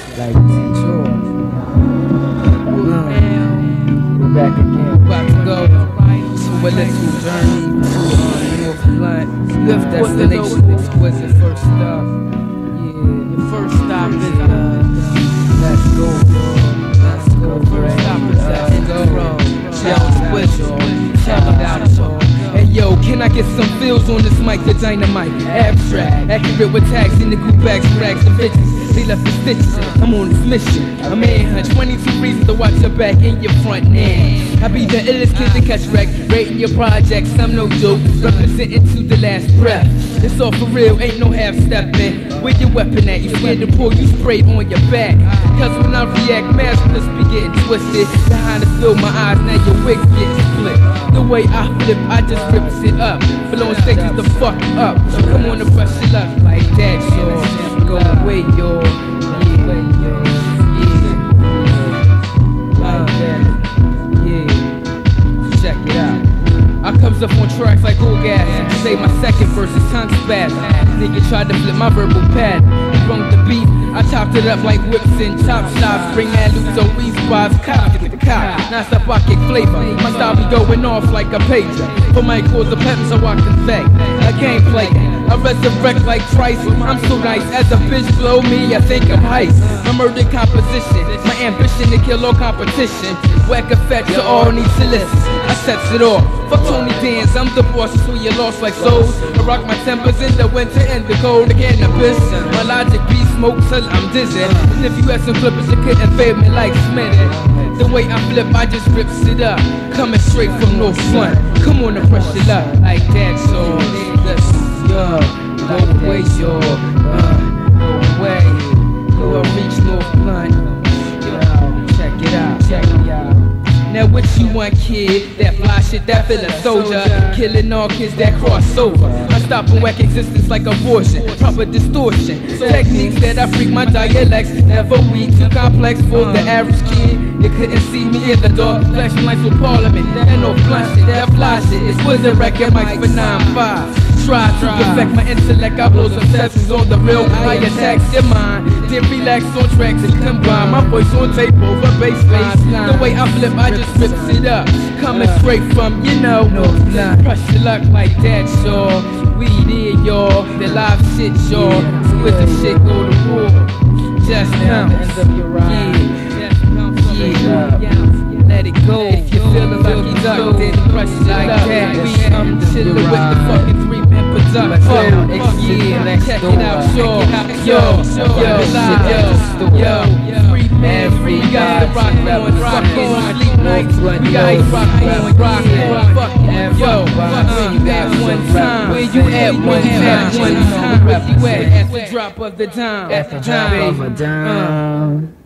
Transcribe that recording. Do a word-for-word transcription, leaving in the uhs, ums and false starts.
Like that, sure. We're back again. About to go to a little journey to uh, North Blunt. Destination exquisite. First stop. Yeah, the first stop is uh, let's go, bro. Let's go. First stop is let's go, bro. Down with y'all. Shout out y'all. Hey yo, can I get some feels on this mic? The dynamite, abstract, accurate with tags in the group bags, rags and bitches. They left the stitches. I'm on this mission. A manhunt, twenty-two reasons to watch your back and your front end. I be the illest kid to catch wreck, rating your projects. I'm no joke, representing to the last breath. It's all for real, ain't no half stepping. Where your weapon at? You scared to pull, you sprayed on your back. Cause when I react, maskless be getting twisted. Behind the field, my eyes, now your wig getting split. The way I flip, I just rips it up. Blowing stages the fuck up. So come on and brush it up like that, y'all. Go away, y'all. Yeah, yeah. Like that. Yeah. Check it out. I comes up on tracks like old gas. Say my second verse is tongue spaz. Nigga tried to flip my verbal pad. From the beat, I chopped it up like whips and chop shops. Bring that loose on weed spots. Cop, get the cop. Now stop, I kick flavor. My style be going off like a pager. For my cause a pattern so I can say a gameplay. I resurrect like Trice. I'm so nice as a bitch blow me. I think I'm heist. My murder composition. My ambition to kill all competition. Whack effect to all need to listen. I sets it off. Fuck Tony Dance, I'm the boss, so you lost like souls. I rock my tempers in the winter and the cold again abyss. My logic be smoke till I'm dizzy. And if you had some flippers, you couldn't fade me like Smith. The way I flip, I just rips it up. Coming straight from North Blunt. Come on and press it up like that, so let's yo, go away, yo, uh, go away, go reach North Blunt. Yo, check it out, check it out. Now what you want, kid? That fly shit, that feel a soldier. Killing all kids that cross over. I stop and whack existence like abortion. Proper distortion. Techniques that I freak my dialects. Never weak, too complex for the average kid. You couldn't see me in the dark. Flashing lights for Parliament. And no fly shit, that fly shit. It's wizard record mics for nine five. Try to perfect my intellect, I blow some sessions on the real. I attack your mind, then relax on tracks and combine my voice on tape over baseline. The way I flip, I just rips it up. Coming straight from, you know, crush your luck like that, y'all. We there, y'all. The live shit, y'all. With the shit go to war. Just come, yeah, yeah. Let it go. If you feel the lucky duck, then crush it like that. We I'm chillin' with the fucking three man production. Fuck yeah, check it out, sure. Yo, yo, yo, yo, free man, free guy. Rock on, rock on, sleep nights. We got rock on, rock on, fuck yo. Where you at one time? Where you at one time? One time. Where you at at the drop of the dime? At the drop of a dime.